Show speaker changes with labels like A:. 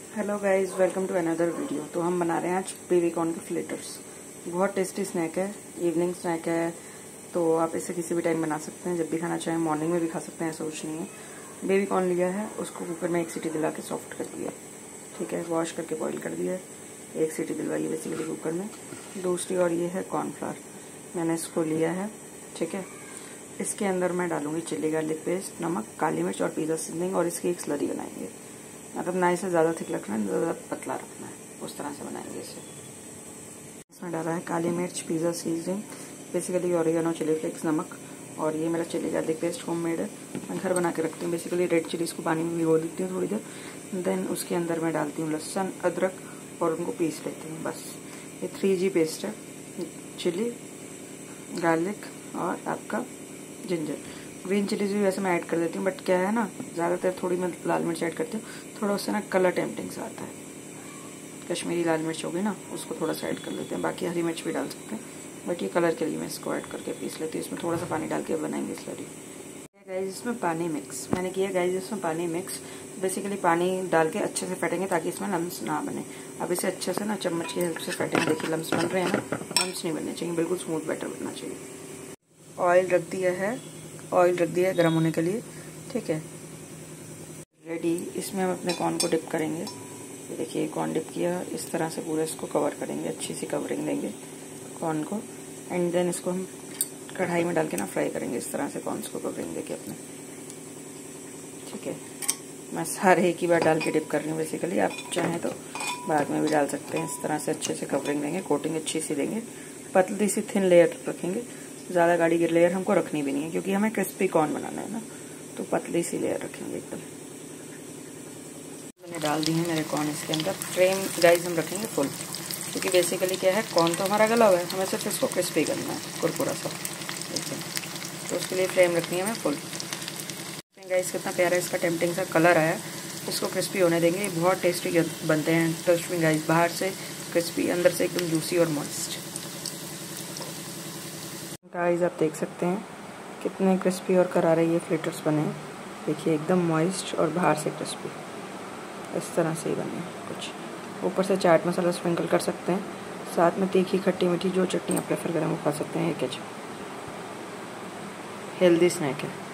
A: Hello guys, welcome to another video. तो हम बना रहे हैं आज बेबी कॉर्न के फ्लिटर्स। बहुत टेस्टी स्नैक है, इवनिंग स्नैक है। तो आप इसे किसी भी टाइम बना सकते हैं, जब भी खाना चाहें। मॉर्निंग में भी खा सकते हैं, ऐसा कुछ नहीं है। बेबी कॉर्न लिया है, उसको कुकर में एक सीटी दिला के सॉफ्ट कर दिया, ठीक है। वॉश करके बॉईल कर दिया, एक सीटी दिलवाई है बेसिकली कुकर में। दूसरी और ये है कॉर्नफ्लावर, मैंने इसको लिया है, ठीक है। इसके अंदर मैं डालूंगी चिल्ली गार्लिक पेस्ट, नमक, काली मिर्च और पिज़्ज़ा सीजनिंग, और इसकी एक स्लरी बनाएंगे। मतलब ना इसे ज़्यादा थिक रखना है, ज़्यादा पतला रखना है, उस तरह से बनाएंगे इसे। इसमें डाला है काली मिर्च, pizza seasoning, basically oregano, chilli flakes, नमक, और ये मेरा चिली गार्लिक पेस्ट होममेड है। मैं घर बना के रखती हूँ। बेसिकली रेड चिलीज़ को पानी में भिगो देती हूँ थोड़ी देर, देन उसके अंदर मैं डालती हूँ लहसुन, अदरक, और उनको पीस लेती हूँ। बस ये 3G पेस्ट है, चिली, गार्लिक और आपका जिंजर। ग्रीन चिलीज भी वैसे मैं ऐड कर देती हूँ, बट क्या है ना, ज़्यादातर थोड़ी मैं लाल मिर्च ऐड करती हूँ, थोड़ा उससे ना कलर टेम्पटिंग सा आता है। कश्मीरी लाल मिर्च होगी ना, उसको थोड़ा सा ऐड कर लेते हैं। बाकी हरी मिर्च भी डाल सकते हैं, बट ये कलर के लिए मैं इसको ऐड करके पीस लेती हूँ। इसमें थोड़ा सा पानी डाल के बनाएंगे स्लरी। गाइस इसमें पानी मिक्स मैंने किया, गाइस इसमें पानी मिक्स। बेसिकली पानी डाल के अच्छे से फेंटेंगे ताकि इसमें लम्स ना बने। अब इसे अच्छे से ना चम्मच की हेल्प से फेंटेंगे। देखिए लम्स बन रहे हैं ना, लम्स नहीं बनने चाहिए, बिल्कुल स्मूथ बैटर बनना चाहिए। ऑयल रख दिया है गर्म होने के लिए, ठीक है। रेडी। इसमें हम अपने कॉर्न को डिप करेंगे। ये देखिए कॉर्न डिप किया, इस तरह से पूरा इसको कवर करेंगे, अच्छी सी कवरिंग देंगे कॉर्न को। एंड देन इसको हम कढ़ाई में डाल के ना फ्राई करेंगे, इस तरह से कॉर्न्स को कवरिंग देके अपने, ठीक है। मैं सारे एक ही बार डाल के डिप कर रही हूँ। बेसिकली आप चाहें तो बाद में भी डाल सकते हैं। इस तरह से अच्छे से कवरिंग देंगे, कोटिंग अच्छी सी देंगे, पतली सी थिन लेयर रखेंगे। ज़्यादा गाढ़ी लेयर हमको रखनी भी नहीं है, क्योंकि हमें क्रिस्पी कॉर्न बनाना है ना, तो पतली सी लेयर रखेंगे एकदम। मैंने डाल दी है मेरे कॉर्न इसके अंदर। फ्लेम गाइस हम रखेंगे फुल, क्योंकि बेसिकली क्या है, कॉर्न तो हमारा गला हुआ है, हमें सिर्फ इसको क्रिस्पी करना है, कुरकुरा सा, ठीक है। तो उसके लिए फ्लेम रखनी है हमें फुल। गाइस कितना प्यारा इसका टेम्पटिंग सा कलर आया। इसको क्रिस्पी होने देंगे। ये बहुत टेस्टी बनते हैं। ट्रस्ट मी गाइस, बाहर से क्रिस्पी, अंदर से एकदम जूसी और मॉइस्ट। गाइस आप देख सकते हैं कितने क्रिस्पी और करारे ये फ्लिटर्स बने हैं। देखिए एकदम मॉइस्ट और बाहर से क्रिस्पी, इस तरह से ही बने हैं कुछ। ऊपर से चाट मसाला स्प्रिंकल कर सकते हैं, साथ में तीखी खट्टी मीठी जो चटनी आप प्रेफर करें वो खा सकते हैं। ये केचप हेल्दी स्नैक है।